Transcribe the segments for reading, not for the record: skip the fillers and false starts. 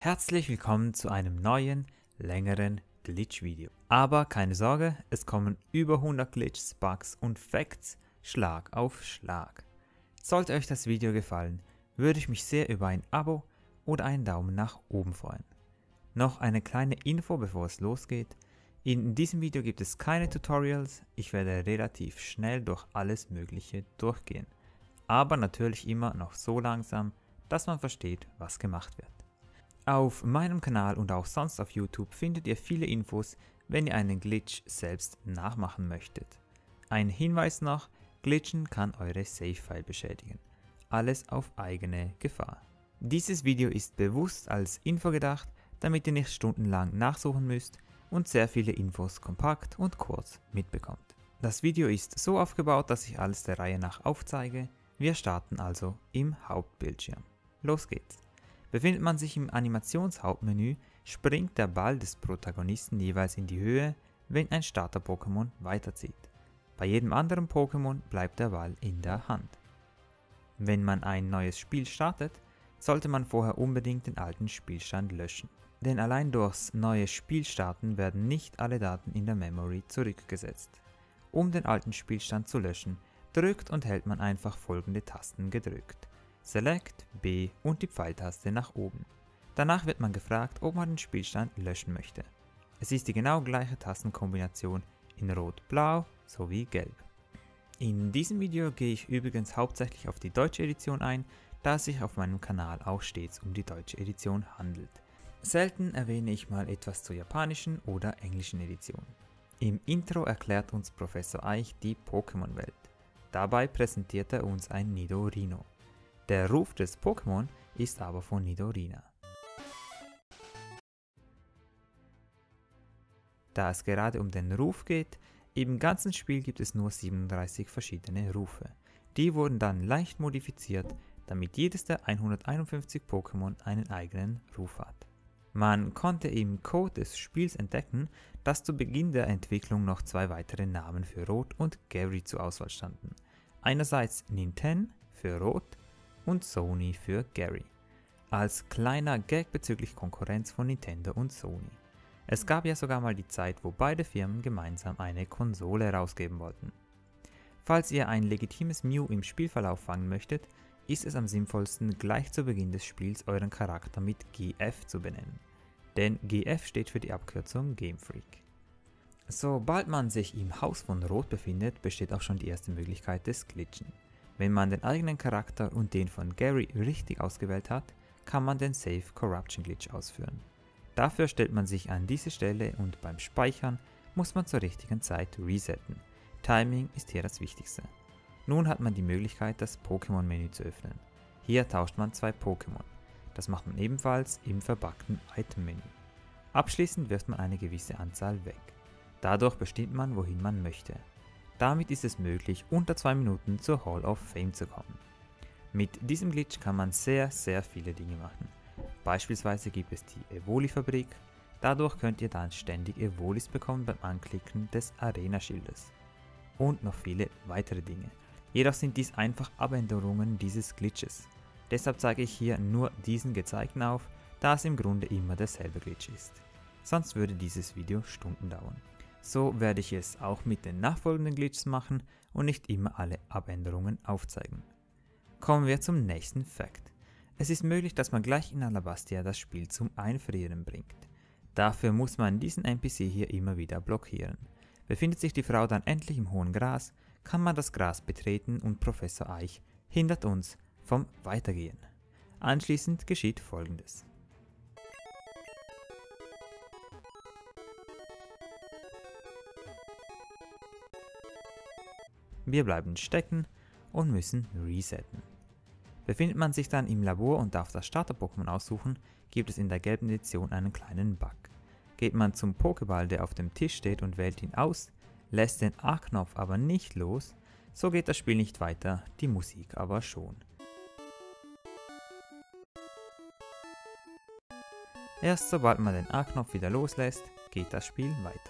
Herzlich willkommen zu einem neuen, längeren Glitch-Video. Aber keine Sorge, es kommen über 100 Glitches, Bugs und Facts Schlag auf Schlag. Sollte euch das Video gefallen, würde ich mich sehr über ein Abo oder einen Daumen nach oben freuen. Noch eine kleine Info, bevor es losgeht. In diesem Video gibt es keine Tutorials, ich werde relativ schnell durch alles Mögliche durchgehen. Aber natürlich immer noch so langsam, dass man versteht, was gemacht wird. Auf meinem Kanal und auch sonst auf YouTube findet ihr viele Infos, wenn ihr einen Glitch selbst nachmachen möchtet. Ein Hinweis noch, Glitchen kann eure Save-File beschädigen. Alles auf eigene Gefahr. Dieses Video ist bewusst als Info gedacht, damit ihr nicht stundenlang nachsuchen müsst und sehr viele Infos kompakt und kurz mitbekommt. Das Video ist so aufgebaut, dass ich alles der Reihe nach aufzeige. Wir starten also im Hauptbildschirm. Los geht's. Befindet man sich im Animationshauptmenü, springt der Ball des Protagonisten jeweils in die Höhe, wenn ein Starter-Pokémon weiterzieht. Bei jedem anderen Pokémon bleibt der Ball in der Hand. Wenn man ein neues Spiel startet, sollte man vorher unbedingt den alten Spielstand löschen. Denn allein durchs neue Spielstarten werden nicht alle Daten in der Memory zurückgesetzt. Um den alten Spielstand zu löschen, drückt und hält man einfach folgende Tasten gedrückt. Select, B und die Pfeiltaste nach oben. Danach wird man gefragt, ob man den Spielstand löschen möchte. Es ist die genau gleiche Tastenkombination in Rot-Blau sowie Gelb. In diesem Video gehe ich übrigens hauptsächlich auf die deutsche Edition ein, da es sich auf meinem Kanal auch stets um die deutsche Edition handelt. Selten erwähne ich mal etwas zur japanischen oder englischen Edition. Im Intro erklärt uns Professor Eich die Pokémon-Welt. Dabei präsentiert er uns ein Nidorino. Der Ruf des Pokémon ist aber von Nidorina. Da es gerade um den Ruf geht, im ganzen Spiel gibt es nur 37 verschiedene Rufe. Die wurden dann leicht modifiziert, damit jedes der 151 Pokémon einen eigenen Ruf hat. Man konnte im Code des Spiels entdecken, dass zu Beginn der Entwicklung noch zwei weitere Namen für Rot und Gary zur Auswahl standen. Einerseits Ninten für Rot und Sony für Gary. Als kleiner Gag bezüglich Konkurrenz von Nintendo und Sony. Es gab ja sogar mal die Zeit, wo beide Firmen gemeinsam eine Konsole herausgeben wollten. Falls ihr ein legitimes Mew im Spielverlauf fangen möchtet, ist es am sinnvollsten, gleich zu Beginn des Spiels euren Charakter mit GF zu benennen. Denn GF steht für die Abkürzung Game Freak. Sobald man sich im Haus von Rot befindet, besteht auch schon die erste Möglichkeit des Glitchen. Wenn man den eigenen Charakter und den von Gary richtig ausgewählt hat, kann man den Save Corruption Glitch ausführen. Dafür stellt man sich an diese Stelle und beim Speichern muss man zur richtigen Zeit resetten. Timing ist hier das Wichtigste. Nun hat man die Möglichkeit, das Pokémon-Menü zu öffnen. Hier tauscht man zwei Pokémon. Das macht man ebenfalls im verpackten Item-Menü. Abschließend wirft man eine gewisse Anzahl weg. Dadurch bestimmt man, wohin man möchte. Damit ist es möglich, unter 2 Minuten zur Hall of Fame zu kommen. Mit diesem Glitch kann man sehr viele Dinge machen. Beispielsweise gibt es die Evoli-Fabrik. Dadurch könnt ihr dann ständig Evolis bekommen beim Anklicken des Arena-Schildes. Und noch viele weitere Dinge. Jedoch sind dies einfach Abänderungen dieses Glitches. Deshalb zeige ich hier nur diesen gezeigten auf, da es im Grunde immer derselbe Glitch ist. Sonst würde dieses Video Stunden dauern. So werde ich es auch mit den nachfolgenden Glitches machen und nicht immer alle Abänderungen aufzeigen. Kommen wir zum nächsten Fact. Es ist möglich, dass man gleich in Alabastia das Spiel zum Einfrieren bringt. Dafür muss man diesen NPC hier immer wieder blockieren. Befindet sich die Frau dann endlich im hohen Gras, kann man das Gras betreten und Professor Eich hindert uns vom Weitergehen. Anschließend geschieht Folgendes. Wir bleiben stecken und müssen resetten. Befindet man sich dann im Labor und darf das Starter-Pokémon aussuchen, gibt es in der gelben Edition einen kleinen Bug. Geht man zum Pokéball, der auf dem Tisch steht und wählt ihn aus, lässt den A-Knopf aber nicht los, so geht das Spiel nicht weiter, die Musik aber schon. Erst sobald man den A-Knopf wieder loslässt, geht das Spiel weiter.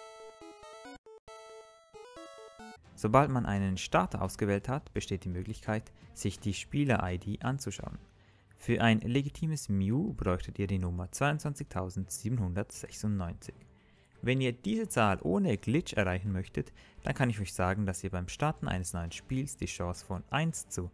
Sobald man einen Starter ausgewählt hat, besteht die Möglichkeit, sich die Spieler-ID anzuschauen. Für ein legitimes Mew bräuchtet ihr die Nummer 22.796. Wenn ihr diese Zahl ohne Glitch erreichen möchtet, dann kann ich euch sagen, dass ihr beim Starten eines neuen Spiels die Chance von 1 zu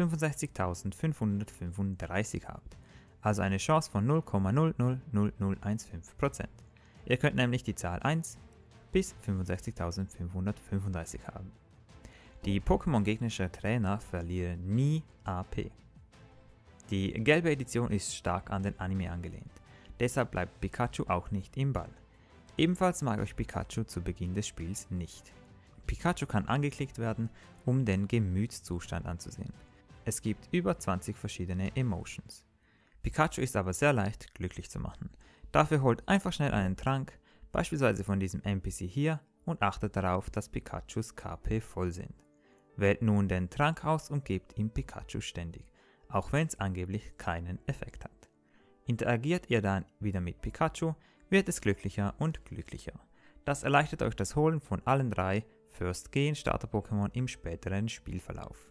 65.535 habt, also eine Chance von 0,000015%. Ihr könnt nämlich die Zahl 1 bis 65.535 haben. Die Pokémon gegnerischer Trainer verlieren nie AP. Die gelbe Edition ist stark an den Anime angelehnt, deshalb bleibt Pikachu auch nicht im Ball. Ebenfalls mag euch Pikachu zu Beginn des Spiels nicht. Pikachu kann angeklickt werden, um den Gemütszustand anzusehen. Es gibt über 20 verschiedene Emotions. Pikachu ist aber sehr leicht glücklich zu machen. Dafür holt einfach schnell einen Trank, beispielsweise von diesem NPC hier, und achtet darauf, dass Pikachus KP voll sind. Wählt nun den Trank aus und gebt ihm Pikachu ständig, auch wenn es angeblich keinen Effekt hat. Interagiert ihr dann wieder mit Pikachu, wird es glücklicher und glücklicher. Das erleichtert euch das Holen von allen 3 First-Gen-Starter-Pokémon im späteren Spielverlauf.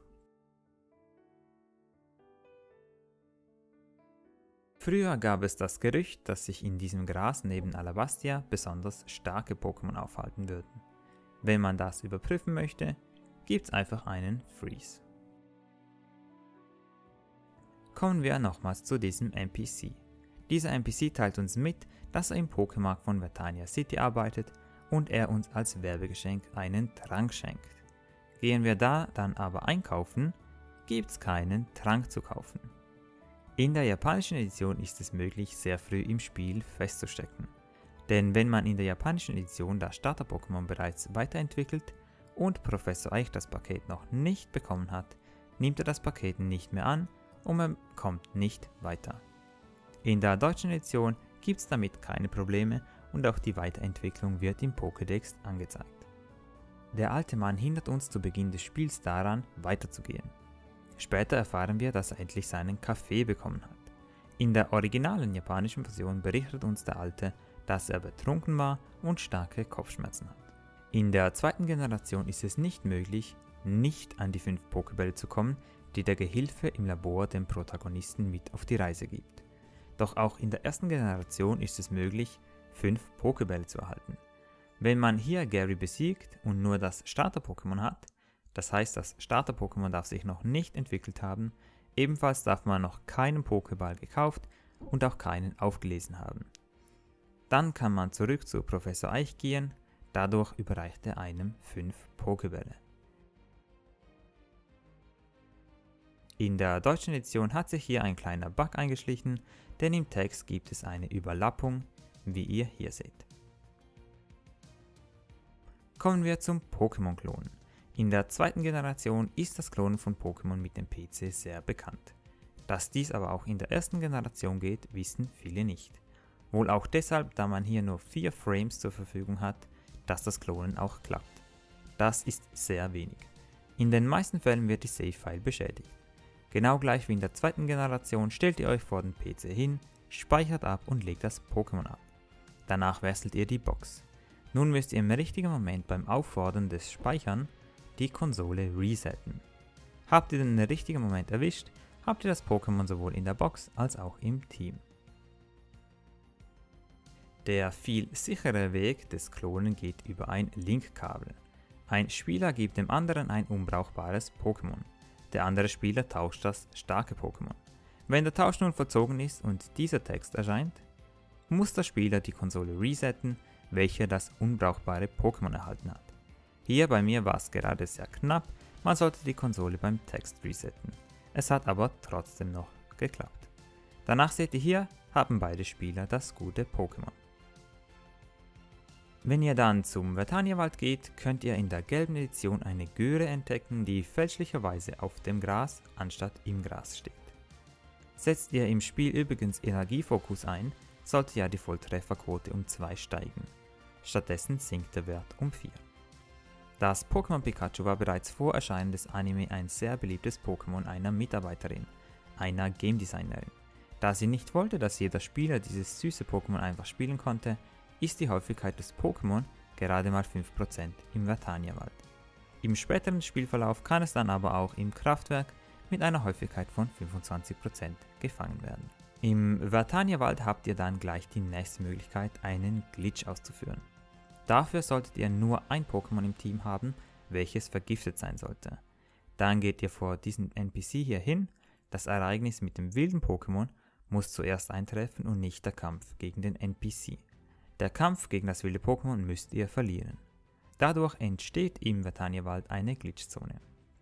Früher gab es das Gerücht, dass sich in diesem Gras neben Alabastia besonders starke Pokémon aufhalten würden. Wenn man das überprüfen möchte, gibt's einfach einen Freeze. Kommen wir nochmals zu diesem NPC. Dieser NPC teilt uns mit, dass er im Pokémarkt von Vertania City arbeitet und er uns als Werbegeschenk einen Trank schenkt. Gehen wir da dann aber einkaufen, gibt's keinen Trank zu kaufen. In der japanischen Edition ist es möglich, sehr früh im Spiel festzustecken. Denn wenn man in der japanischen Edition das Starter-Pokémon bereits weiterentwickelt und Professor Eich das Paket noch nicht bekommen hat, nimmt er das Paket nicht mehr an und man kommt nicht weiter. In der deutschen Edition gibt es damit keine Probleme und auch die Weiterentwicklung wird im Pokédex angezeigt. Der alte Mann hindert uns zu Beginn des Spiels daran, weiterzugehen. Später erfahren wir, dass er endlich seinen Kaffee bekommen hat. In der originalen japanischen Version berichtet uns der Alte, dass er betrunken war und starke Kopfschmerzen hat. In der zweiten Generation ist es nicht möglich, nicht an die 5 Pokébälle zu kommen, die der Gehilfe im Labor dem Protagonisten mit auf die Reise gibt. Doch auch in der ersten Generation ist es möglich, 5 Pokébälle zu erhalten. Wenn man hier Gary besiegt und nur das Starter-Pokémon hat, das heißt, das Starter-Pokémon darf sich noch nicht entwickelt haben, ebenfalls darf man noch keinen Pokéball gekauft und auch keinen aufgelesen haben. Dann kann man zurück zu Professor Eich gehen, dadurch überreicht er einem 5 Pokébälle. In der deutschen Edition hat sich hier ein kleiner Bug eingeschlichen, denn im Text gibt es eine Überlappung, wie ihr hier seht. Kommen wir zum Pokémon-Klonen. In der zweiten Generation ist das Klonen von Pokémon mit dem PC sehr bekannt. Dass dies aber auch in der ersten Generation geht, wissen viele nicht. Wohl auch deshalb, da man hier nur 4 Frames zur Verfügung hat, dass das Klonen auch klappt. Das ist sehr wenig. In den meisten Fällen wird die Save-File beschädigt. Genau gleich wie in der zweiten Generation stellt ihr euch vor den PC hin, speichert ab und legt das Pokémon ab. Danach wechselt ihr die Box. Nun müsst ihr im richtigen Moment beim Auffordern des Speichern die Konsole resetten. Habt ihr den richtigen Moment erwischt, habt ihr das Pokémon sowohl in der Box als auch im Team. Der viel sichere Weg des Klonen geht über ein Linkkabel. Ein Spieler gibt dem anderen ein unbrauchbares Pokémon. Der andere Spieler tauscht das starke Pokémon. Wenn der Tausch nun vollzogen ist und dieser Text erscheint, muss der Spieler die Konsole resetten, welche das unbrauchbare Pokémon erhalten hat. Hier bei mir war es gerade sehr knapp, man sollte die Konsole beim Text resetten. Es hat aber trotzdem noch geklappt. Danach seht ihr hier, haben beide Spieler das gute Pokémon. Wenn ihr dann zum Vertania-Wald geht, könnt ihr in der gelben Edition eine Göre entdecken, die fälschlicherweise auf dem Gras anstatt im Gras steht. Setzt ihr im Spiel übrigens Energiefokus ein, sollte ja die Volltrefferquote um 2 steigen. Stattdessen sinkt der Wert um 4. Das Pokémon Pikachu war bereits vor Erscheinen des Anime ein sehr beliebtes Pokémon einer Mitarbeiterin, einer Game Designerin. Da sie nicht wollte, dass jeder Spieler dieses süße Pokémon einfach spielen konnte, ist die Häufigkeit des Pokémon gerade mal 5% im Vertania-Wald. Im späteren Spielverlauf kann es dann aber auch im Kraftwerk mit einer Häufigkeit von 25% gefangen werden. Im Vertania-Wald habt ihr dann gleich die nächste Möglichkeit, einen Glitch auszuführen. Dafür solltet ihr nur ein Pokémon im Team haben, welches vergiftet sein sollte. Dann geht ihr vor diesen NPC hier hin. Das Ereignis mit dem wilden Pokémon muss zuerst eintreffen und nicht der Kampf gegen den NPC. Der Kampf gegen das wilde Pokémon müsst ihr verlieren. Dadurch entsteht im Vertania-Wald eine Glitchzone.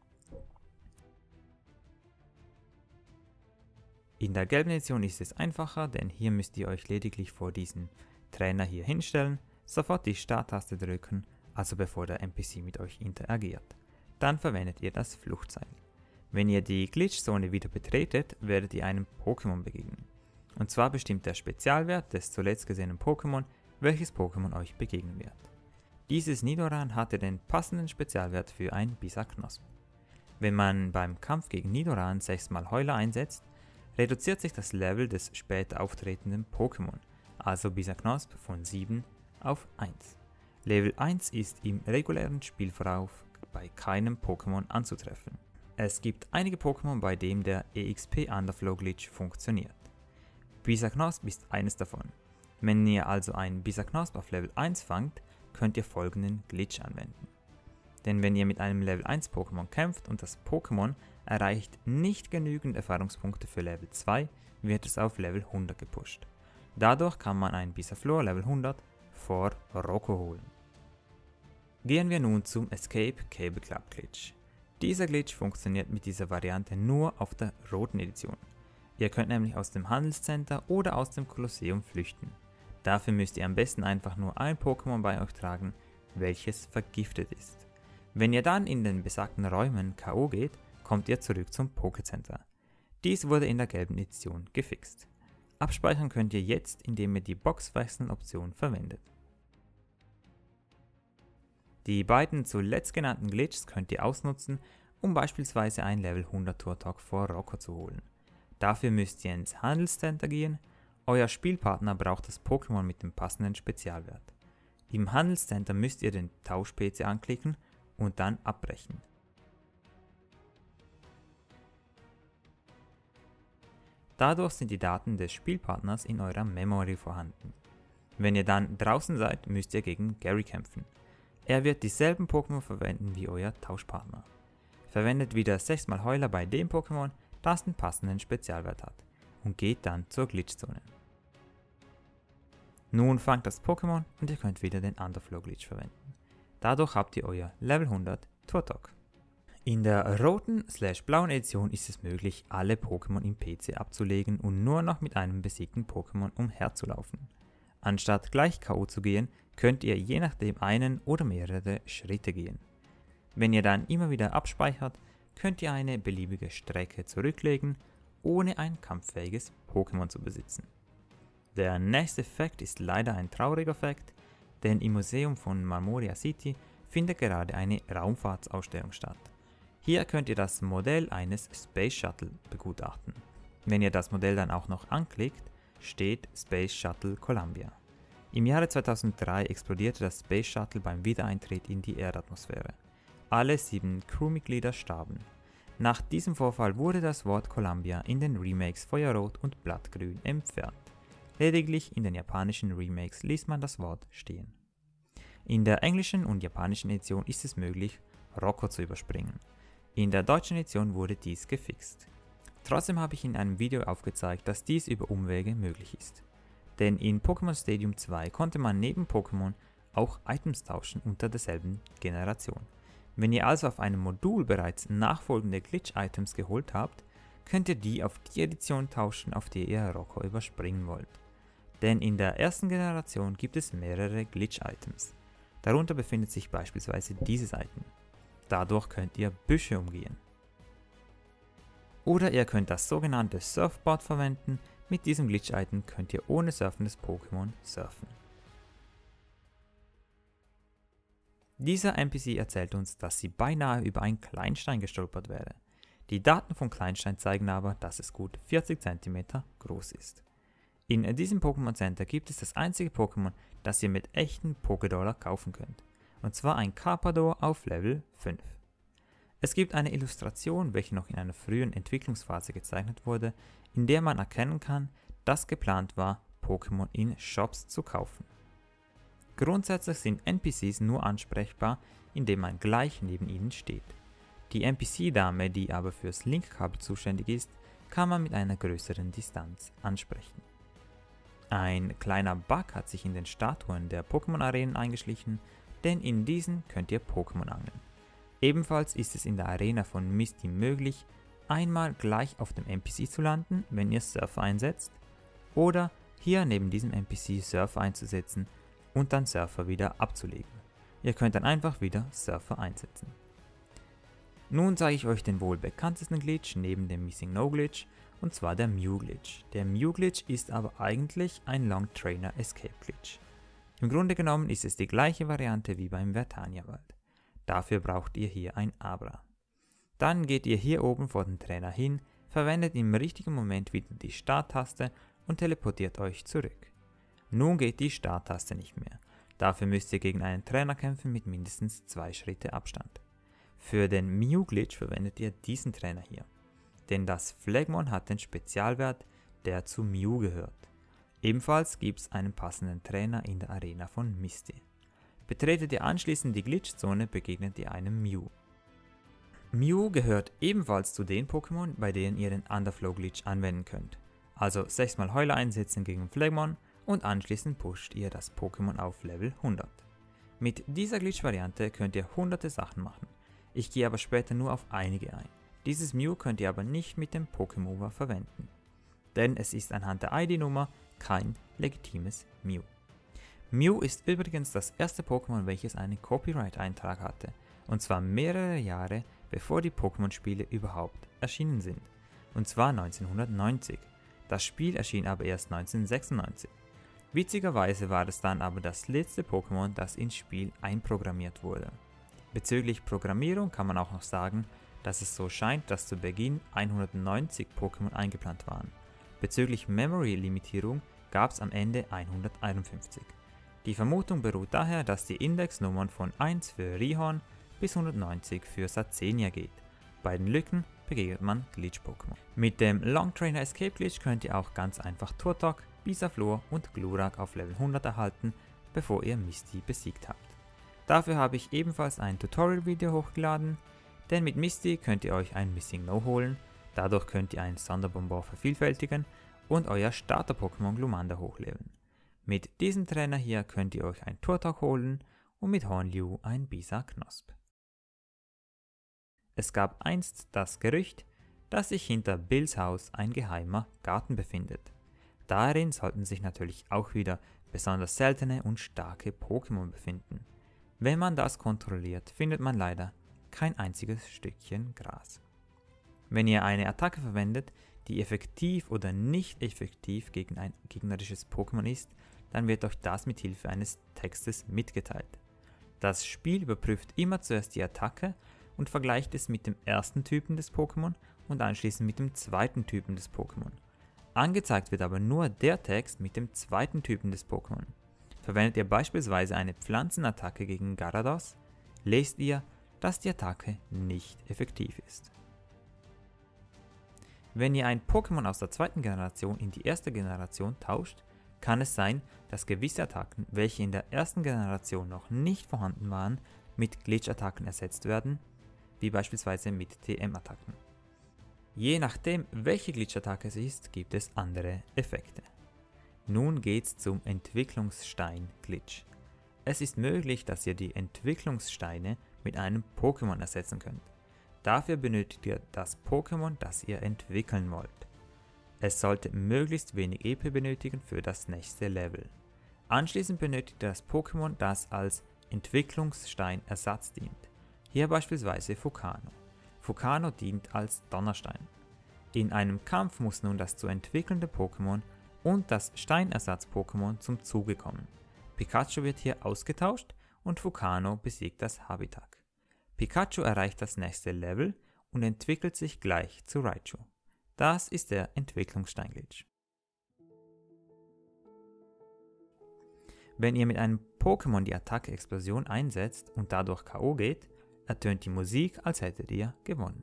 In der gelben Edition ist es einfacher, denn hier müsst ihr euch lediglich vor diesen Trainer hier hinstellen, sofort die Starttaste drücken, also bevor der NPC mit euch interagiert. Dann verwendet ihr das Fluchtseil. Wenn ihr die Glitchzone wieder betretet, werdet ihr einem Pokémon begegnen. Und zwar bestimmt der Spezialwert des zuletzt gesehenen Pokémon, welches Pokémon euch begegnen wird. Dieses Nidoran hatte den passenden Spezialwert für ein Bisaknosp. Wenn man beim Kampf gegen Nidoran 6-mal Heuler einsetzt, reduziert sich das Level des später auftretenden Pokémon, also Bisaknosp, von 7 auf 1. Level 1 ist im regulären Spielverlauf bei keinem Pokémon anzutreffen. Es gibt einige Pokémon, bei dem der EXP Underflow Glitch funktioniert. Bisaknosp ist eines davon. Wenn ihr also einen Bisaknosp auf Level 1 fangt, könnt ihr folgenden Glitch anwenden. Denn wenn ihr mit einem Level 1 Pokémon kämpft und das Pokémon erreicht nicht genügend Erfahrungspunkte für Level 2, wird es auf Level 100 gepusht. Dadurch kann man einen Bisaflor Level 100 vor Rocco holen. Gehen wir nun zum Escape Cable Club Glitch. Dieser Glitch funktioniert mit dieser Variante nur auf der roten Edition. Ihr könnt nämlich aus dem Handelscenter oder aus dem Kolosseum flüchten. Dafür müsst ihr am besten einfach nur ein Pokémon bei euch tragen, welches vergiftet ist. Wenn ihr dann in den besagten Räumen K.O. geht, kommt ihr zurück zum Pokécenter. Dies wurde in der gelben Edition gefixt. Abspeichern könnt ihr jetzt, indem ihr die Boxwechseln-Option verwendet. Die beiden zuletzt genannten Glitches könnt ihr ausnutzen, um beispielsweise ein Level 100 Turtok vor Rocco zu holen. Dafür müsst ihr ins Handelscenter gehen. Euer Spielpartner braucht das Pokémon mit dem passenden Spezialwert. Im Handelscenter müsst ihr den Tausch-PC anklicken und dann abbrechen. Dadurch sind die Daten des Spielpartners in eurer Memory vorhanden. Wenn ihr dann draußen seid, müsst ihr gegen Gary kämpfen. Er wird dieselben Pokémon verwenden wie euer Tauschpartner. Verwendet wieder 6-mal Heuler bei dem Pokémon, das den passenden Spezialwert hat, und geht dann zur Glitchzone. Nun fangt das Pokémon und ihr könnt wieder den Underflow Glitch verwenden. Dadurch habt ihr euer Level 100 Turtok. In der roten/blauen Edition ist es möglich, alle Pokémon im PC abzulegen und nur noch mit einem besiegten Pokémon umherzulaufen. Anstatt gleich K.O. zu gehen, könnt ihr je nachdem einen oder mehrere Schritte gehen. Wenn ihr dann immer wieder abspeichert, könnt ihr eine beliebige Strecke zurücklegen, ohne ein kampffähiges Pokémon zu besitzen. Der nächste Fakt ist leider ein trauriger Fakt, denn im Museum von Marmoria City findet gerade eine Raumfahrtsausstellung statt. Hier könnt ihr das Modell eines Space Shuttle begutachten. Wenn ihr das Modell dann auch noch anklickt, steht Space Shuttle Columbia. Im Jahre 2003 explodierte das Space Shuttle beim Wiedereintritt in die Erdatmosphäre. Alle 7 Crewmitglieder starben. Nach diesem Vorfall wurde das Wort Columbia in den Remakes Feuerrot und Blattgrün entfernt. Lediglich in den japanischen Remakes ließ man das Wort stehen. In der englischen und japanischen Edition ist es möglich, Rocco zu überspringen. In der deutschen Edition wurde dies gefixt. Trotzdem habe ich in einem Video aufgezeigt, dass dies über Umwege möglich ist. Denn in Pokémon Stadium 2 konnte man neben Pokémon auch Items tauschen unter derselben Generation. Wenn ihr also auf einem Modul bereits nachfolgende Glitch-Items geholt habt, könnt ihr die auf die Edition tauschen, auf die ihr Rocco überspringen wollt. Denn in der ersten Generation gibt es mehrere Glitch-Items. Darunter befindet sich beispielsweise dieses Item. Dadurch könnt ihr Büsche umgehen. Oder ihr könnt das sogenannte Surfboard verwenden. Mit diesem Glitch-Item könnt ihr ohne surfendes Pokémon surfen. Dieser NPC erzählt uns, dass sie beinahe über einen Kleinstein gestolpert wäre. Die Daten von Kleinstein zeigen aber, dass es gut 40 cm groß ist. In diesem Pokémon Center gibt es das einzige Pokémon, das ihr mit echten Pokédollar kaufen könnt. Und zwar ein Carpador auf Level 5. Es gibt eine Illustration, welche noch in einer frühen Entwicklungsphase gezeichnet wurde, in der man erkennen kann, dass geplant war, Pokémon in Shops zu kaufen. Grundsätzlich sind NPCs nur ansprechbar, indem man gleich neben ihnen steht. Die NPC-Dame, die aber fürs Linkkabel zuständig ist, kann man mit einer größeren Distanz ansprechen. Ein kleiner Bug hat sich in den Statuen der Pokémon-Arenen eingeschlichen, denn in diesen könnt ihr Pokémon angeln. Ebenfalls ist es in der Arena von Misty möglich, einmal gleich auf dem NPC zu landen, wenn ihr Surfer einsetzt, oder hier neben diesem NPC Surfer einzusetzen und dann Surfer wieder abzulegen. Ihr könnt dann einfach wieder Surfer einsetzen. Nun zeige ich euch den wohl bekanntesten Glitch neben dem Missing No Glitch, und zwar der Mew Glitch. Der Mew Glitch ist aber eigentlich ein Long Trainer Escape Glitch. Im Grunde genommen ist es die gleiche Variante wie beim Vertania-Wald. Dafür braucht ihr hier ein Abra. Dann geht ihr hier oben vor den Trainer hin, verwendet im richtigen Moment wieder die Starttaste und teleportiert euch zurück. Nun geht die Starttaste nicht mehr. Dafür müsst ihr gegen einen Trainer kämpfen mit mindestens 2 Schritte Abstand. Für den Mew Glitch verwendet ihr diesen Trainer hier, denn das Phlegmon hat den Spezialwert, der zu Mew gehört. Ebenfalls gibt es einen passenden Trainer in der Arena von Misty. Betretet ihr anschließend die Glitchzone, begegnet ihr einem Mew. Mew gehört ebenfalls zu den Pokémon, bei denen ihr den Underflow Glitch anwenden könnt. Also 6-mal Heuler einsetzen gegen Phlegmon und anschließend pusht ihr das Pokémon auf Level 100. Mit dieser Glitch-Variante könnt ihr hunderte Sachen machen. Ich gehe aber später nur auf einige ein. Dieses Mew könnt ihr aber nicht mit dem Pokémover verwenden, denn es ist anhand der ID-Nummer kein legitimes Mew. Mew ist übrigens das erste Pokémon, welches einen Copyright-Eintrag hatte, und zwar mehrere Jahre bevor die Pokémon-Spiele überhaupt erschienen sind, und zwar 1990. Das Spiel erschien aber erst 1996. Witzigerweise war es dann aber das letzte Pokémon, das ins Spiel einprogrammiert wurde. Bezüglich Programmierung kann man auch noch sagen, dass es so scheint, dass zu Beginn 190 Pokémon eingeplant waren. Bezüglich Memory-Limitierung gab es am Ende 151. Die Vermutung beruht daher, dass die Indexnummern von 1 für Rhyhorn bis 190 für Sazenia geht. Bei den Lücken begegnet man Glitch-Pokémon. Mit dem Long Trainer Escape Glitch könnt ihr auch ganz einfach Turtok, Bisaflor und Glurak auf Level 100 erhalten, bevor ihr Misty besiegt habt. Dafür habe ich ebenfalls ein Tutorial-Video hochgeladen, denn mit Misty könnt ihr euch ein Missing No holen, dadurch könnt ihr einen Sonderbonbon vervielfältigen und euer Starter-Pokémon Glumanda hochleveln. Mit diesem Trainer hier könnt ihr euch ein Turtok holen und mit Hornliu ein Bisa-Knosp. Es gab einst das Gerücht, dass sich hinter Bills Haus ein geheimer Garten befindet. Darin sollten sich natürlich auch wieder besonders seltene und starke Pokémon befinden. Wenn man das kontrolliert, findet man leider kein einziges Stückchen Gras. Wenn ihr eine Attacke verwendet, die effektiv oder nicht effektiv gegen ein gegnerisches Pokémon ist, dann wird euch das mit Hilfe eines Textes mitgeteilt. Das Spiel überprüft immer zuerst die Attacke und vergleicht es mit dem ersten Typen des Pokémon und anschließend mit dem zweiten Typen des Pokémon. Angezeigt wird aber nur der Text mit dem zweiten Typen des Pokémon. Verwendet ihr beispielsweise eine Pflanzenattacke gegen Gyarados, lest ihr, dass die Attacke nicht effektiv ist. Wenn ihr ein Pokémon aus der zweiten Generation in die erste Generation tauscht, kann es sein, dass gewisse Attacken, welche in der ersten Generation noch nicht vorhanden waren, mit Glitch-Attacken ersetzt werden, wie beispielsweise mit TM-Attacken. Je nachdem, welche Glitch-Attacke es ist, gibt es andere Effekte. Nun geht's zum Entwicklungsstein-Glitch. Es ist möglich, dass ihr die Entwicklungssteine mit einem Pokémon ersetzen könnt. Dafür benötigt ihr das Pokémon, das ihr entwickeln wollt. Es sollte möglichst wenig EP benötigen für das nächste Level. Anschließend benötigt ihr das Pokémon, das als Entwicklungsstein-Ersatz dient. Hier beispielsweise Fukano. Fukano dient als Donnerstein. In einem Kampf muss nun das zu entwickelnde Pokémon und das Steinersatz-Pokémon zum Zuge kommen. Pikachu wird hier ausgetauscht und Fukano besiegt das Habitak. Pikachu erreicht das nächste Level und entwickelt sich gleich zu Raichu. Das ist der Entwicklungsstein-Glitch. Wenn ihr mit einem Pokémon die Attacke Explosion einsetzt und dadurch KO geht, ertönt die Musik, als hättet ihr gewonnen.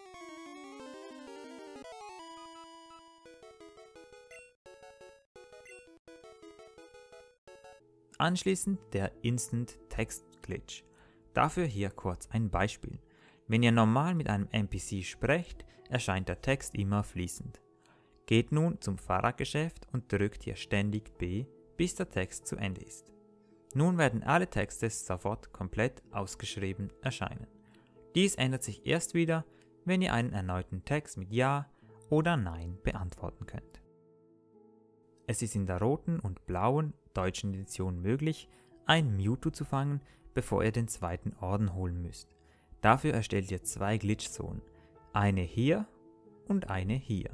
Anschließend der Instant Text Glitch. Dafür hier kurz ein Beispiel. Wenn ihr normal mit einem NPC sprecht, erscheint der Text immer fließend. Geht nun zum Fahrradgeschäft und drückt hier ständig B, bis der Text zu Ende ist. Nun werden alle Texte sofort komplett ausgeschrieben erscheinen. Dies ändert sich erst wieder, wenn ihr einen erneuten Text mit Ja oder Nein beantworten könnt. Es ist in der roten und blauen deutschen Edition möglich, ein Mewtwo zu fangen, bevor ihr den zweiten Orden holen müsst. Dafür erstellt ihr zwei Glitch-Zonen, eine hier und eine hier.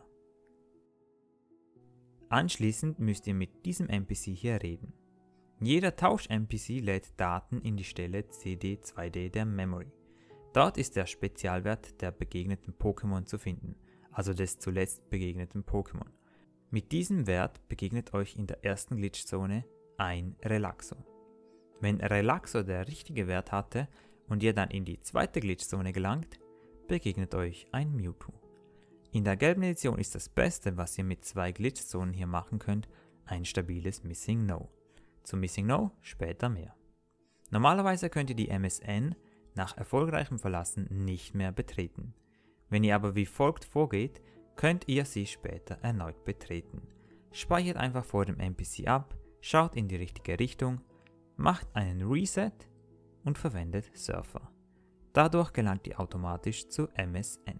Anschließend müsst ihr mit diesem NPC hier reden. Jeder Tausch-NPC lädt Daten in die Stelle CD2D der Memory. Dort ist der Spezialwert der begegneten Pokémon zu finden, also des zuletzt begegneten Pokémon. Mit diesem Wert begegnet euch in der ersten Glitchzone ein Relaxo. Wenn Relaxo der richtige Wert hatte und ihr dann in die zweite Glitchzone gelangt, begegnet euch ein Mewtwo. In der gelben Edition ist das Beste, was ihr mit zwei Glitchzonen hier machen könnt, ein stabiles Missing No. Zu Missing No später mehr. Normalerweise könnt ihr die MSN nach erfolgreichem Verlassen nicht mehr betreten. Wenn ihr aber wie folgt vorgeht, könnt ihr sie später erneut betreten. Speichert einfach vor dem NPC ab, schaut in die richtige Richtung, macht einen Reset und verwendet Surfer. Dadurch gelangt ihr automatisch zu MSN.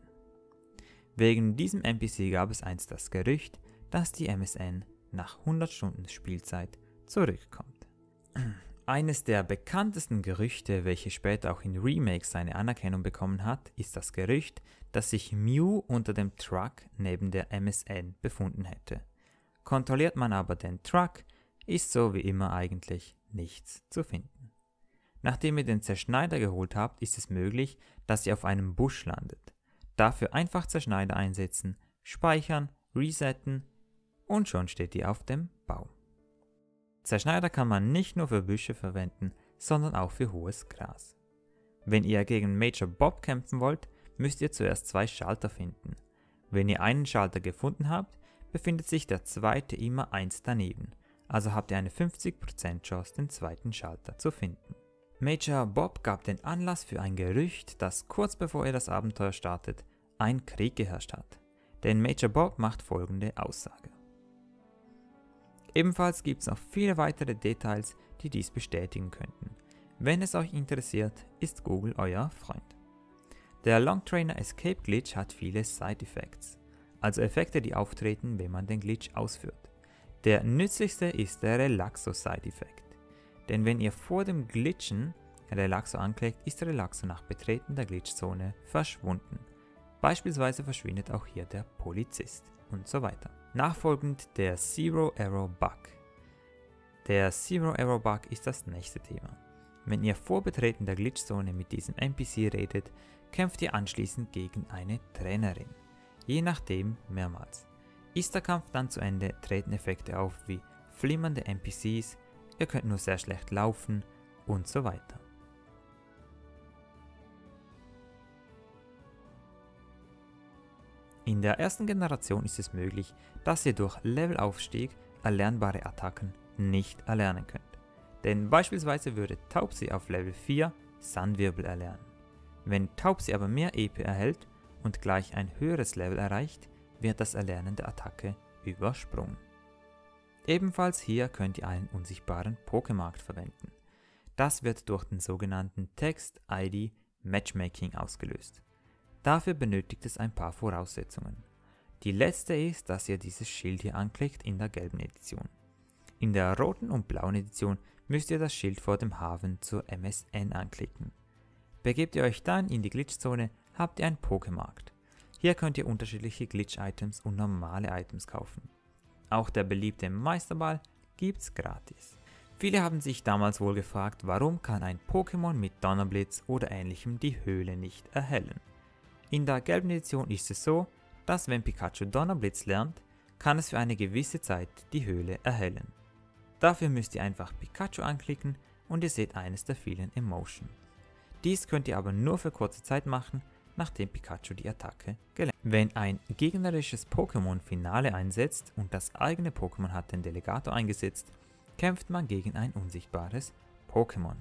Wegen diesem NPC gab es einst das Gerücht, dass die MSN nach 100 Stunden Spielzeit zurückkommt. Eines der bekanntesten Gerüchte, welche später auch in Remakes seine Anerkennung bekommen hat, ist das Gerücht, dass sich Mew unter dem Truck neben der MSN befunden hätte. Kontrolliert man aber den Truck, ist so wie immer eigentlich nichts zu finden. Nachdem ihr den Zerschneider geholt habt, ist es möglich, dass ihr auf einem Busch landet. Dafür einfach Zerschneider einsetzen, speichern, resetten und schon steht ihr auf dem Baum. Zerschneider kann man nicht nur für Büsche verwenden, sondern auch für hohes Gras. Wenn ihr gegen Major Bob kämpfen wollt, müsst ihr zuerst zwei Schalter finden. Wenn ihr einen Schalter gefunden habt, befindet sich der zweite immer eins daneben, also habt ihr eine 50% Chance, den zweiten Schalter zu finden. Major Bob gab den Anlass für ein Gerücht, dass kurz bevor ihr das Abenteuer startet, ein Krieg geherrscht hat. Denn Major Bob macht folgende Aussage. Ebenfalls gibt es noch viele weitere Details, die dies bestätigen könnten. Wenn es euch interessiert, ist Google euer Freund. Der Long Trainer Escape Glitch hat viele Side-Effects, also Effekte, die auftreten, wenn man den Glitch ausführt. Der nützlichste ist der Relaxo Side-Effekt. Denn wenn ihr vor dem Glitchen Relaxo anklickt, ist Relaxo nach Betreten der Glitchzone verschwunden. Beispielsweise verschwindet auch hier der Polizist und so weiter. Nachfolgend der Zero Error Bug. Der Zero Error Bug ist das nächste Thema. Wenn ihr vor Betreten der Glitchzone mit diesem NPC redet, kämpft ihr anschließend gegen eine Trainerin. Je nachdem mehrmals. Ist der Kampf dann zu Ende, treten Effekte auf wie flimmernde NPCs, ihr könnt nur sehr schlecht laufen und so weiter. In der ersten Generation ist es möglich, dass ihr durch Levelaufstieg erlernbare Attacken nicht erlernen könnt. Denn beispielsweise würde Taubsi auf Level 4 Sandwirbel erlernen. Wenn Taubsi aber mehr EP erhält und gleich ein höheres Level erreicht, wird das Erlernen der Attacke übersprungen. Ebenfalls hier könnt ihr einen unsichtbaren Pokémarkt verwenden. Das wird durch den sogenannten Text-ID Matchmaking ausgelöst. Dafür benötigt es ein paar Voraussetzungen. Die letzte ist, dass ihr dieses Schild hier anklickt in der gelben Edition. In der roten und blauen Edition müsst ihr das Schild vor dem Hafen zur MSN anklicken. Begebt ihr euch dann in die Glitchzone, habt ihr einen Pokémarkt. Hier könnt ihr unterschiedliche Glitch-Items und normale Items kaufen. Auch der beliebte Meisterball gibt's gratis. Viele haben sich damals wohl gefragt, warum kann ein Pokémon mit Donnerblitz oder ähnlichem die Höhle nicht erhellen. In der gelben Edition ist es so, dass wenn Pikachu Donnerblitz lernt, kann es für eine gewisse Zeit die Höhle erhellen. Dafür müsst ihr einfach Pikachu anklicken und ihr seht eines der vielen Emotionen. Dies könnt ihr aber nur für kurze Zeit machen, nachdem Pikachu die Attacke gelernt hat. Wenn ein gegnerisches Pokémon Finale einsetzt und das eigene Pokémon hat den Delegator eingesetzt, kämpft man gegen ein unsichtbares Pokémon.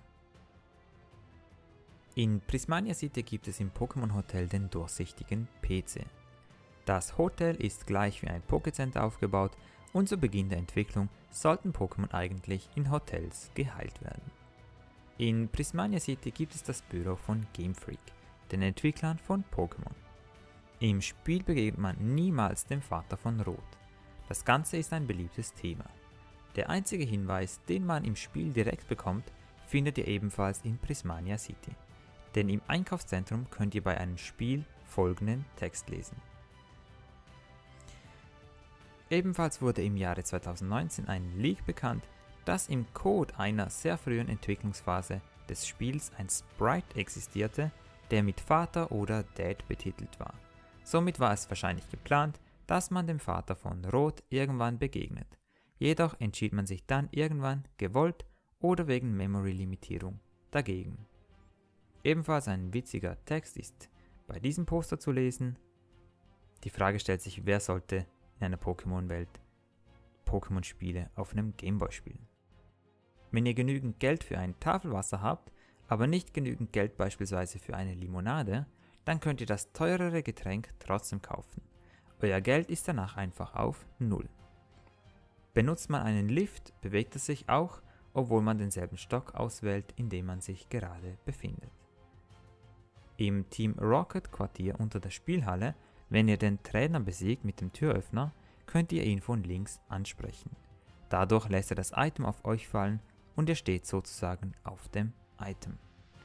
In Prismania City gibt es im Pokémon Hotel den durchsichtigen PC. Das Hotel ist gleich wie ein Pokécenter aufgebaut und zu Beginn der Entwicklung sollten Pokémon eigentlich in Hotels geheilt werden. In Prismania City gibt es das Büro von Game Freak, den Entwicklern von Pokémon. Im Spiel begegnet man niemals dem Vater von Rot. Das Ganze ist ein beliebtes Thema. Der einzige Hinweis, den man im Spiel direkt bekommt, findet ihr ebenfalls in Prismania City. Denn im Einkaufszentrum könnt ihr bei einem Spiel folgenden Text lesen. Ebenfalls wurde im Jahre 2019 ein Leak bekannt, dass im Code einer sehr frühen Entwicklungsphase des Spiels ein Sprite existierte, der mit Vater oder Dad betitelt war. Somit war es wahrscheinlich geplant, dass man dem Vater von Rot irgendwann begegnet. Jedoch entschied man sich dann irgendwann, gewollt oder wegen Memory-Limitierung, dagegen. Ebenfalls ein witziger Text ist bei diesem Poster zu lesen. Die Frage stellt sich, wer sollte in einer Pokémon-Welt Pokémon-Spiele auf einem Gameboy spielen? Wenn ihr genügend Geld für ein Tafelwasser habt, aber nicht genügend Geld beispielsweise für eine Limonade, dann könnt ihr das teurere Getränk trotzdem kaufen. Euer Geld ist danach einfach auf 0. Benutzt man einen Lift, bewegt es sich auch, obwohl man denselben Stock auswählt, in dem man sich gerade befindet. Im Team Rocket Quartier unter der Spielhalle, wenn ihr den Trainer besiegt mit dem Türöffner, könnt ihr ihn von links ansprechen. Dadurch lässt er das Item auf euch fallen und ihr steht sozusagen auf dem Item.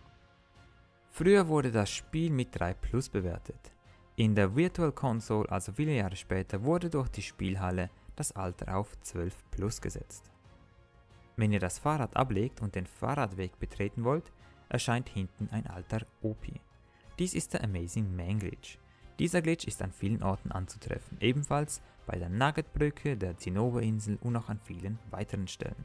Früher wurde das Spiel mit 3+ bewertet. In der Virtual Console, also viele Jahre später, wurde durch die Spielhalle das Alter auf 12+ gesetzt. Wenn ihr das Fahrrad ablegt und den Fahrradweg betreten wollt, erscheint hinten ein alter OP. Dies ist der Amazing Man Glitch. Dieser Glitch ist an vielen Orten anzutreffen, ebenfalls bei der Nuggetbrücke, der Zinnober-Insel und auch an vielen weiteren Stellen.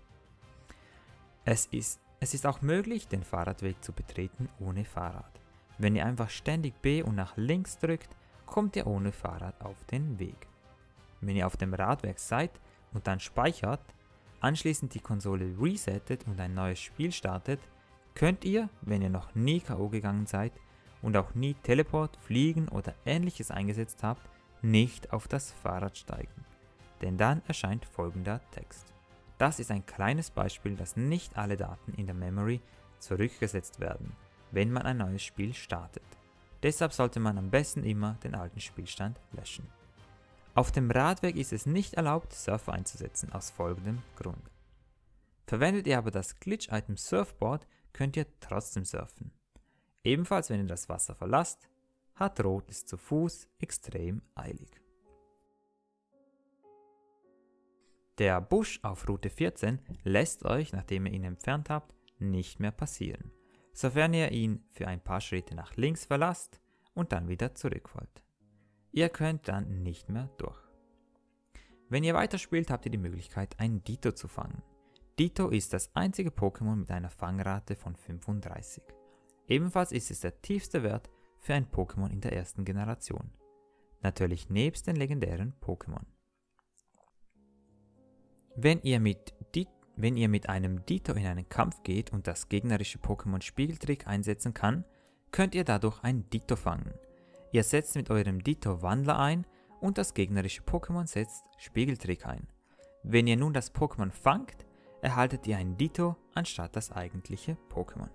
Es ist auch möglich, den Fahrradweg zu betreten ohne Fahrrad. Wenn ihr einfach ständig B und nach links drückt, kommt ihr ohne Fahrrad auf den Weg. Wenn ihr auf dem Radweg seid und dann speichert, anschließend die Konsole resettet und ein neues Spiel startet, könnt ihr, wenn ihr noch nie K.O. gegangen seid und auch nie Teleport, Fliegen oder ähnliches eingesetzt habt, nicht auf das Fahrrad steigen. Denn dann erscheint folgender Text. Das ist ein kleines Beispiel, dass nicht alle Daten in der Memory zurückgesetzt werden, wenn man ein neues Spiel startet. Deshalb sollte man am besten immer den alten Spielstand löschen. Auf dem Radweg ist es nicht erlaubt, Surfer einzusetzen, aus folgendem Grund. Verwendet ihr aber das Glitch-Item Surfboard, könnt ihr trotzdem surfen. Ebenfalls, wenn ihr das Wasser verlasst, hat Rot es zu Fuß extrem eilig. Der Busch auf Route 14 lässt euch, nachdem ihr ihn entfernt habt, nicht mehr passieren, sofern ihr ihn für ein paar Schritte nach links verlasst und dann wieder zurück wollt. Ihr könnt dann nicht mehr durch. Wenn ihr weiterspielt, habt ihr die Möglichkeit, ein Ditto zu fangen. Ditto ist das einzige Pokémon mit einer Fangrate von 35. Ebenfalls ist es der tiefste Wert für ein Pokémon in der ersten Generation. Natürlich nebst den legendären Pokémon. Wenn ihr mit einem Ditto in einen Kampf geht und das gegnerische Pokémon Spiegeltrick einsetzen kann, könnt ihr dadurch ein Ditto fangen. Ihr setzt mit eurem Ditto Wandler ein und das gegnerische Pokémon setzt Spiegeltrick ein. Wenn ihr nun das Pokémon fangt, erhaltet ihr ein Ditto anstatt das eigentliche Pokémon.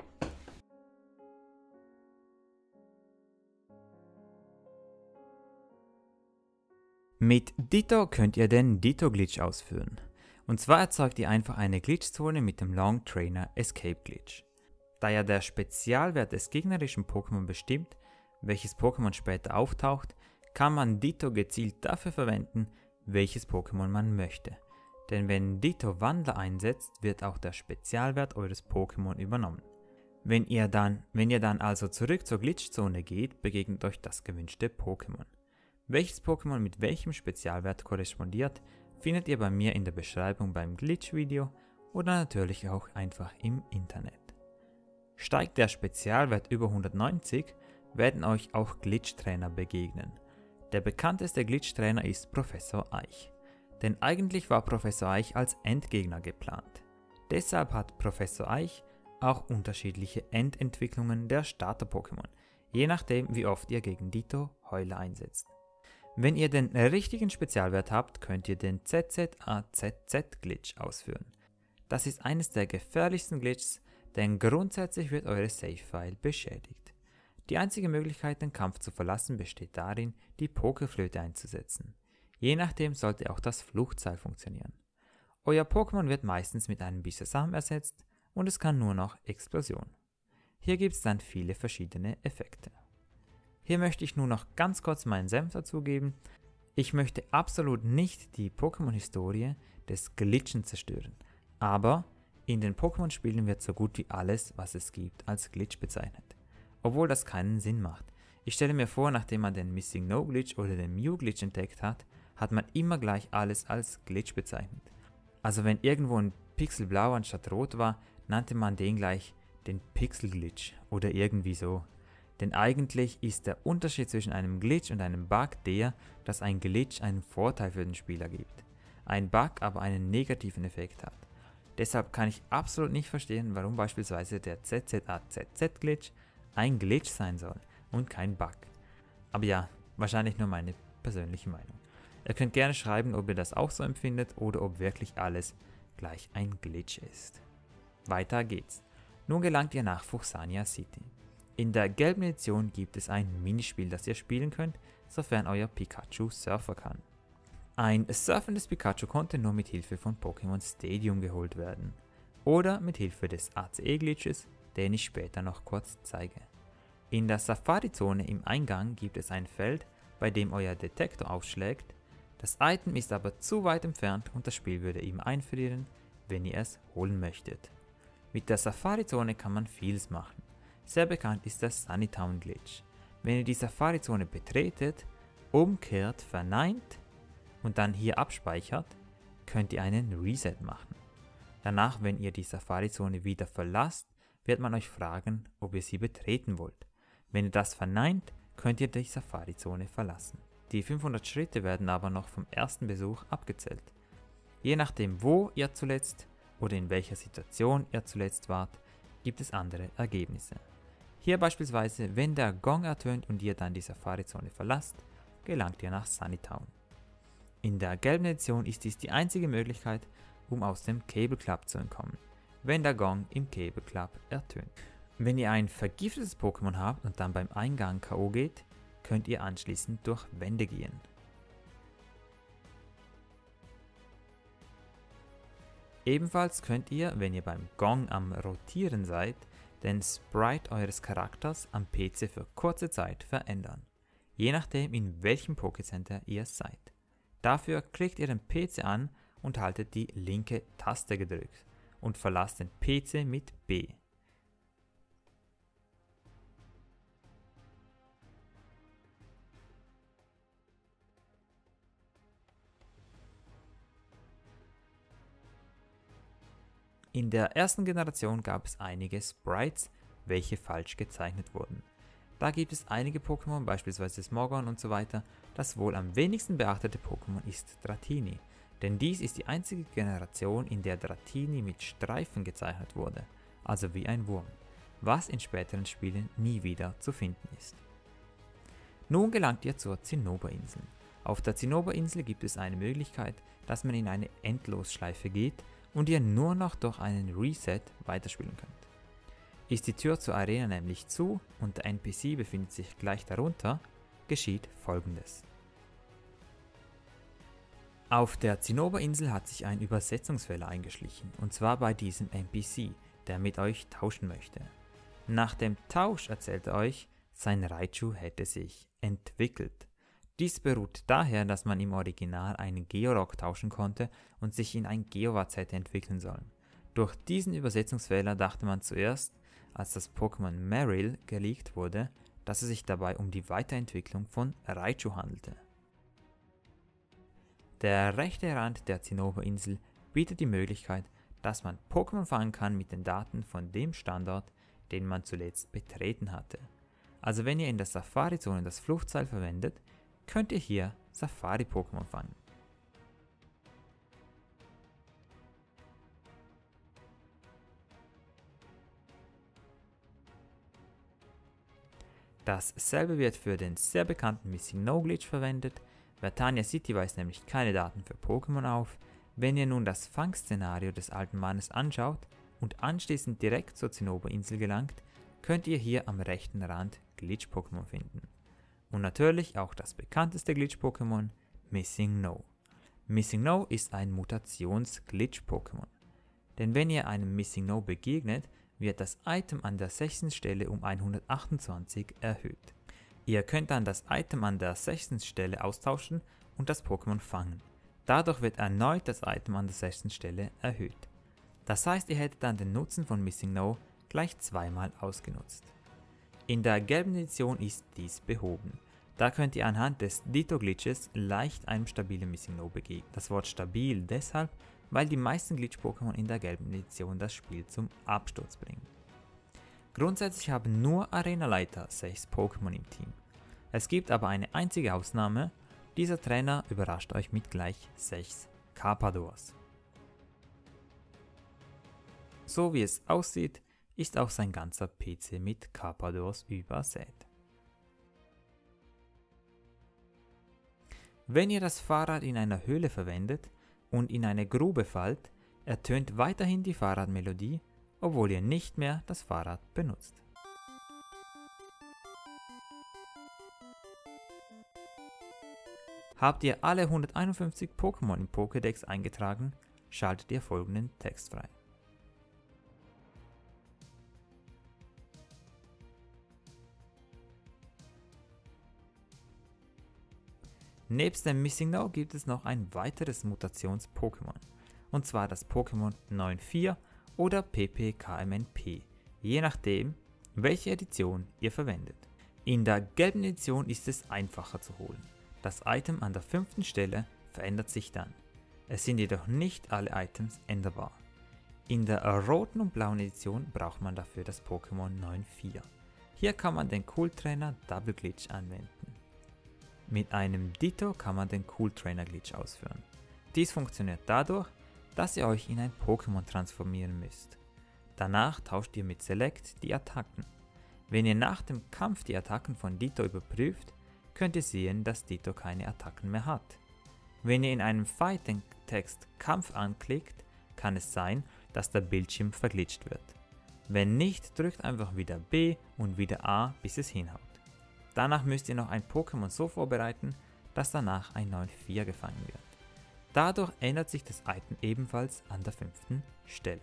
Mit Ditto könnt ihr den Ditto-Glitch ausführen. Und zwar erzeugt ihr einfach eine Glitchzone mit dem Long Trainer Escape Glitch. Da ja der Spezialwert des gegnerischen Pokémon bestimmt, welches Pokémon später auftaucht, kann man Ditto gezielt dafür verwenden, welches Pokémon man möchte. Denn wenn Ditto Wandler einsetzt, wird auch der Spezialwert eures Pokémon übernommen. Wenn ihr dann also zurück zur Glitchzone geht, begegnet euch das gewünschte Pokémon. Welches Pokémon mit welchem Spezialwert korrespondiert, findet ihr bei mir in der Beschreibung beim Glitch-Video oder natürlich auch einfach im Internet. Steigt der Spezialwert über 190, werden euch auch Glitch-Trainer begegnen. Der bekannteste Glitch-Trainer ist Professor Eich. Denn eigentlich war Professor Eich als Endgegner geplant. Deshalb hat Professor Eich auch unterschiedliche Endentwicklungen der Starter-Pokémon, je nachdem wie oft ihr gegen Ditto Heule einsetzt. Wenn ihr den richtigen Spezialwert habt, könnt ihr den ZZAZZ-Glitch ausführen. Das ist eines der gefährlichsten Glitches, denn grundsätzlich wird eure Save-File beschädigt. Die einzige Möglichkeit, den Kampf zu verlassen, besteht darin, die Pokéflöte einzusetzen. Je nachdem sollte auch das Fluchtseil funktionieren. Euer Pokémon wird meistens mit einem Bisasam ersetzt und es kann nur noch Explosion. Hier gibt es dann viele verschiedene Effekte. Hier möchte ich nur noch ganz kurz meinen Senf dazugeben. Ich möchte absolut nicht die Pokémon-Historie des Glitchen zerstören, aber in den Pokémon-Spielen wird so gut wie alles, was es gibt, als Glitch bezeichnet, obwohl das keinen Sinn macht. Ich stelle mir vor, nachdem man den Missing No Glitch oder den Mew Glitch entdeckt hat, hat man immer gleich alles als Glitch bezeichnet. Also wenn irgendwo ein Pixel blau anstatt rot war, nannte man den gleich den Pixel Glitch oder irgendwie so. Denn eigentlich ist der Unterschied zwischen einem Glitch und einem Bug der, dass ein Glitch einen Vorteil für den Spieler gibt, ein Bug aber einen negativen Effekt hat. Deshalb kann ich absolut nicht verstehen, warum beispielsweise der ZZAZZ-Glitch ein Glitch sein soll und kein Bug. Aber ja, wahrscheinlich nur meine persönliche Meinung. Ihr könnt gerne schreiben, ob ihr das auch so empfindet oder ob wirklich alles gleich ein Glitch ist. Weiter geht's. Nun gelangt ihr nach Fuchsania City. In der gelben Edition gibt es ein Minispiel, das ihr spielen könnt, sofern euer Pikachu surfen kann. Ein surfendes Pikachu konnte nur mit Hilfe von Pokémon Stadium geholt werden. Oder mit Hilfe des ACE-Glitches, den ich später noch kurz zeige. In der Safari-Zone im Eingang gibt es ein Feld, bei dem euer Detektor aufschlägt. Das Item ist aber zu weit entfernt und das Spiel würde ihm einfrieren, wenn ihr es holen möchtet. Mit der Safari-Zone kann man vieles machen. Sehr bekannt ist der Sunnytown Glitch. Wenn ihr die Safari-Zone betretet, umkehrt, verneint und dann hier abspeichert, könnt ihr einen Reset machen. Danach, wenn ihr die Safari-Zone wieder verlasst, wird man euch fragen, ob ihr sie betreten wollt. Wenn ihr das verneint, könnt ihr die Safari-Zone verlassen. Die 500 Schritte werden aber noch vom ersten Besuch abgezählt. Je nachdem, wo ihr zuletzt oder in welcher Situation ihr zuletzt wart, gibt es andere Ergebnisse. Hier beispielsweise, wenn der Gong ertönt und ihr dann die Safari-Zone verlasst, gelangt ihr nach Sunnytown. In der gelben Edition ist dies die einzige Möglichkeit, um aus dem Cable Club zu entkommen, wenn der Gong im Cable Club ertönt. Wenn ihr ein vergiftetes Pokémon habt und dann beim Eingang K.O. geht, könnt ihr anschließend durch Wände gehen. Ebenfalls könnt ihr, wenn ihr beim Gong am Rotieren seid, den Sprite eures Charakters am PC für kurze Zeit verändern, je nachdem in welchem Pokécenter ihr seid. Dafür klickt ihr den PC an und haltet die linke Taste gedrückt und verlasst den PC mit B. In der ersten Generation gab es einige Sprites, welche falsch gezeichnet wurden. Da gibt es einige Pokémon, beispielsweise Smogon und so weiter. Das wohl am wenigsten beachtete Pokémon ist Dratini, denn dies ist die einzige Generation, in der Dratini mit Streifen gezeichnet wurde, also wie ein Wurm, was in späteren Spielen nie wieder zu finden ist. Nun gelangt ihr zur Zinnoberinsel. Auf der Zinnoberinsel gibt es eine Möglichkeit, dass man in eine Endlosschleife geht und ihr nur noch durch einen Reset weiterspielen könnt. Ist die Tür zur Arena nämlich zu und der NPC befindet sich gleich darunter, geschieht Folgendes. Auf der Zinnoberinsel hat sich ein Übersetzungsfehler eingeschlichen, und zwar bei diesem NPC, der mit euch tauschen möchte. Nach dem Tausch erzählt er euch, sein Raichu hätte sich entwickelt. Dies beruht daher, dass man im Original einen Georock tauschen konnte und sich in ein Geowarz hätte entwickeln sollen. Durch diesen Übersetzungsfehler dachte man zuerst, als das Pokémon Marill geleakt wurde, dass es sich dabei um die Weiterentwicklung von Raichu handelte. Der rechte Rand der Zinnoberinsel bietet die Möglichkeit, dass man Pokémon fangen kann mit den Daten von dem Standort, den man zuletzt betreten hatte. Also wenn ihr in der Safari-Zone das Fluchtseil verwendet, könnt ihr hier Safari-Pokémon fangen. Dasselbe wird für den sehr bekannten Missing No Glitch verwendet. Vertania City weist nämlich keine Daten für Pokémon auf. Wenn ihr nun das Fangszenario des alten Mannes anschaut und anschließend direkt zur Zinnoberinsel gelangt, könnt ihr hier am rechten Rand Glitch-Pokémon finden. Und natürlich auch das bekannteste Glitch-Pokémon, Missing No. Missing No ist ein Mutations-Glitch-Pokémon. Denn wenn ihr einem Missing No begegnet, wird das Item an der 6. Stelle um 128 erhöht. Ihr könnt dann das Item an der 6. Stelle austauschen und das Pokémon fangen. Dadurch wird erneut das Item an der 6. Stelle erhöht. Das heißt, ihr hättet dann den Nutzen von Missing No gleich zweimal ausgenutzt. In der gelben Edition ist dies behoben. Da könnt ihr anhand des Ditto-Glitches leicht einem stabilen Missing No begegnen. Das Wort stabil deshalb, weil die meisten Glitch-Pokémon in der gelben Edition das Spiel zum Absturz bringen. Grundsätzlich haben nur Arenaleiter 6 Pokémon im Team. Es gibt aber eine einzige Ausnahme, dieser Trainer überrascht euch mit gleich 6 Carpadors. So wie es aussieht, ist auch sein ganzer PC mit Carpadors übersät. Wenn ihr das Fahrrad in einer Höhle verwendet und in eine Grube fallt, ertönt weiterhin die Fahrradmelodie, obwohl ihr nicht mehr das Fahrrad benutzt. Habt ihr alle 151 Pokémon im Pokédex eingetragen, schaltet ihr folgenden Text frei. Nebst dem Missing No gibt es noch ein weiteres Mutations-Pokémon, und zwar das Pokémon 9-4 oder PPKMNP, je nachdem, welche Edition ihr verwendet. In der gelben Edition ist es einfacher zu holen. Das Item an der 5. Stelle verändert sich dann. Es sind jedoch nicht alle Items änderbar. In der roten und blauen Edition braucht man dafür das Pokémon 9-4. Hier kann man den Cool Trainer Double Glitch anwenden. Mit einem Ditto kann man den Cool Trainer Glitch ausführen. Dies funktioniert dadurch, dass ihr euch in ein Pokémon transformieren müsst. Danach tauscht ihr mit Select die Attacken. Wenn ihr nach dem Kampf die Attacken von Ditto überprüft, könnt ihr sehen, dass Ditto keine Attacken mehr hat. Wenn ihr in einem Fight den Text Kampf anklickt, kann es sein, dass der Bildschirm verglitscht wird. Wenn nicht, drückt einfach wieder B und wieder A, bis es hinhaut. Danach müsst ihr noch ein Pokémon so vorbereiten, dass danach ein 9-4 gefangen wird. Dadurch ändert sich das Item ebenfalls an der 5. Stelle.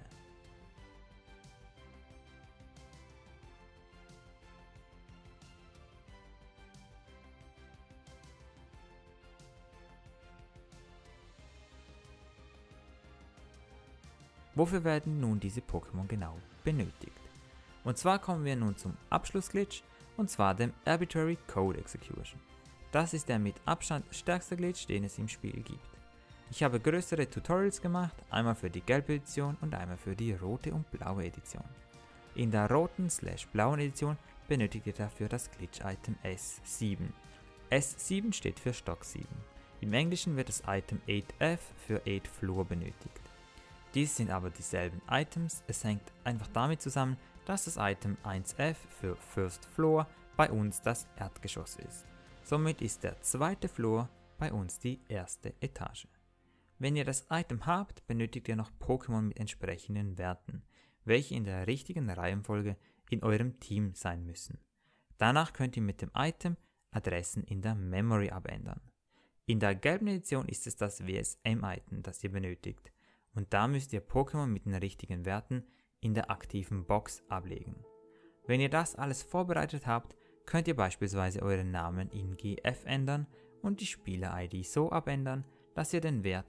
Wofür werden nun diese Pokémon genau benötigt? Und zwar kommen wir nun zum Abschlussglitch, und zwar dem Arbitrary Code Execution. Das ist der mit Abstand stärkste Glitch, den es im Spiel gibt. Ich habe größere Tutorials gemacht, einmal für die gelbe Edition und einmal für die rote und blaue Edition. In der roten/blauen Edition benötigt ihr dafür das Glitch-Item S7. S7 steht für Stock 7. Im Englischen wird das Item 8F für 8 Floor benötigt. Dies sind aber dieselben Items, es hängt einfach damit zusammen, dass das Item 1F für First Floor bei uns das Erdgeschoss ist. Somit ist der zweite Floor bei uns die erste Etage. Wenn ihr das Item habt, benötigt ihr noch Pokémon mit entsprechenden Werten, welche in der richtigen Reihenfolge in eurem Team sein müssen. Danach könnt ihr mit dem Item Adressen in der Memory abändern. In der gelben Edition ist es das WSM-Item, das ihr benötigt, und da müsst ihr Pokémon mit den richtigen Werten in der aktiven Box ablegen. Wenn ihr das alles vorbereitet habt, könnt ihr beispielsweise euren Namen in GF ändern und die Spieler-ID so abändern, dass ihr den Wert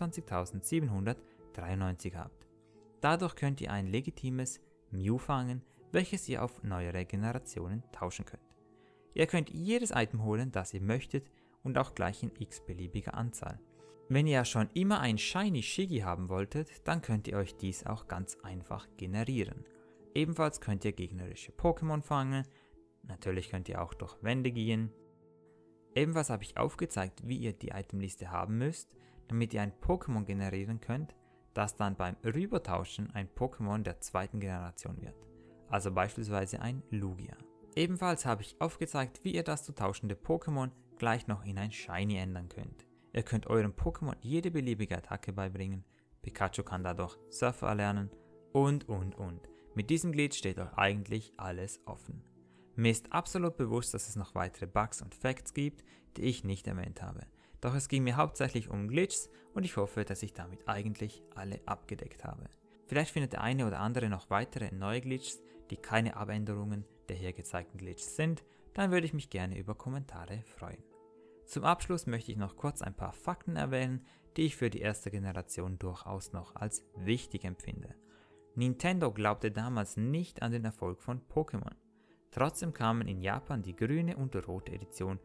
22.793 habt. Dadurch könnt ihr ein legitimes Mew fangen, welches ihr auf neuere Generationen tauschen könnt. Ihr könnt jedes Item holen, das ihr möchtet, und auch gleich in x-beliebiger Anzahl. Wenn ihr ja schon immer ein Shiny Shiggy haben wolltet, dann könnt ihr euch dies auch ganz einfach generieren. Ebenfalls könnt ihr gegnerische Pokémon fangen, natürlich könnt ihr auch durch Wände gehen. Ebenfalls habe ich aufgezeigt, wie ihr die Itemliste haben müsst, damit ihr ein Pokémon generieren könnt, das dann beim Rübertauschen ein Pokémon der zweiten Generation wird, also beispielsweise ein Lugia. Ebenfalls habe ich aufgezeigt, wie ihr das zu tauschende Pokémon gleich noch in ein Shiny ändern könnt. Ihr könnt eurem Pokémon jede beliebige Attacke beibringen, Pikachu kann dadurch Surfer erlernen und. Mit diesem Glitch steht euch eigentlich alles offen. Mir ist absolut bewusst, dass es noch weitere Bugs und Facts gibt, die ich nicht erwähnt habe. Doch es ging mir hauptsächlich um Glitches und ich hoffe, dass ich damit eigentlich alle abgedeckt habe. Vielleicht findet der eine oder andere noch weitere neue Glitches, die keine Abänderungen der hier gezeigten Glitches sind, dann würde ich mich gerne über Kommentare freuen. Zum Abschluss möchte ich noch kurz ein paar Fakten erwähnen, die ich für die erste Generation durchaus noch als wichtig empfinde. Nintendo glaubte damals nicht an den Erfolg von Pokémon. Trotzdem kamen in Japan die grüne und rote Edition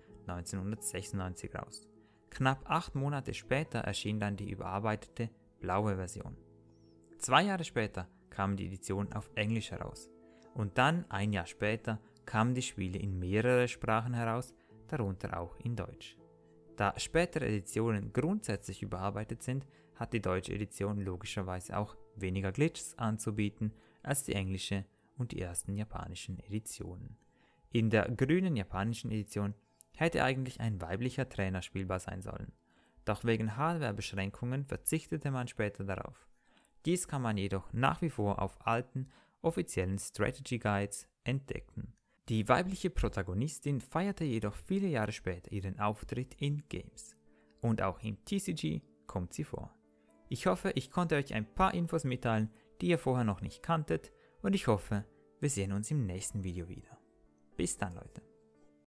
1996 raus. Knapp 8 Monate später erschien dann die überarbeitete blaue Version. 2 Jahre später kamen die Editionen auf Englisch heraus. Und dann, ein Jahr später, kamen die Spiele in mehrere Sprachen heraus, darunter auch in Deutsch. Da spätere Editionen grundsätzlich überarbeitet sind, hat die deutsche Edition logischerweise auch weniger Glitches anzubieten als die englische und die ersten japanischen Editionen. In der grünen japanischen Edition hätte eigentlich ein weiblicher Trainer spielbar sein sollen. Doch wegen Hardware-Beschränkungen verzichtete man später darauf. Dies kann man jedoch nach wie vor auf alten, offiziellen Strategy Guides entdecken. Die weibliche Protagonistin feierte jedoch viele Jahre später ihren Auftritt in Games. Und auch im TCG kommt sie vor. Ich hoffe, ich konnte euch ein paar Infos mitteilen, die ihr vorher noch nicht kanntet, und ich hoffe, wir sehen uns im nächsten Video wieder. Bis dann, Leute.